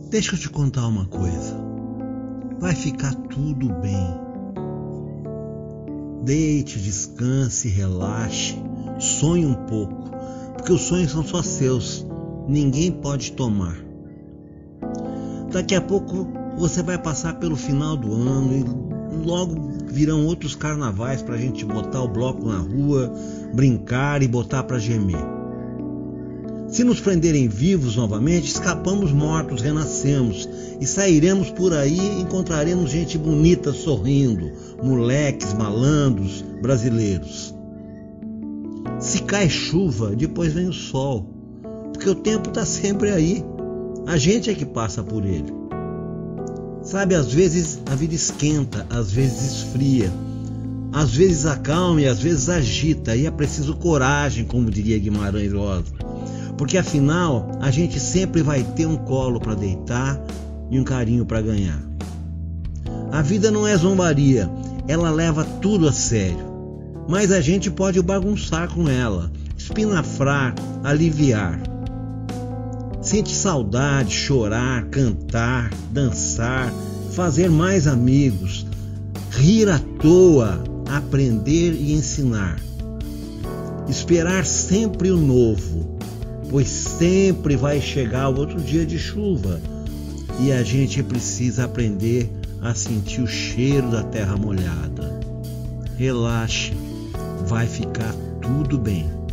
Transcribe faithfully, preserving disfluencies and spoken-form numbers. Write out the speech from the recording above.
Deixa eu te contar uma coisa. Vai ficar tudo bem. Deite, descanse, relaxe, sonhe um pouco, porque os sonhos são só seus, ninguém pode tomar. Daqui a pouco você vai passar pelo final do ano e logo virão outros carnavais pra gente botar o bloco na rua, brincar e botar pra gemer. Se nos prenderem vivos novamente, escapamos mortos, renascemos e sairemos por aí e encontraremos gente bonita sorrindo, moleques, malandros, brasileiros. Se cai chuva, depois vem o sol, porque o tempo está sempre aí, a gente é que passa por ele. Sabe, às vezes a vida esquenta, às vezes esfria, às vezes acalma e às vezes agita, e é preciso coragem, como diria Guimarães Rosa. Porque afinal, a gente sempre vai ter um colo para deitar e um carinho para ganhar. A vida não é zombaria, ela leva tudo a sério. Mas a gente pode bagunçar com ela, espinafrar, aliviar. Sente saudade, chorar, cantar, dançar, fazer mais amigos, rir à toa, aprender e ensinar. Esperar sempre o novo, pois sempre vai chegar o outro dia de chuva e a gente precisa aprender a sentir o cheiro da terra molhada. Relaxe, vai ficar tudo bem.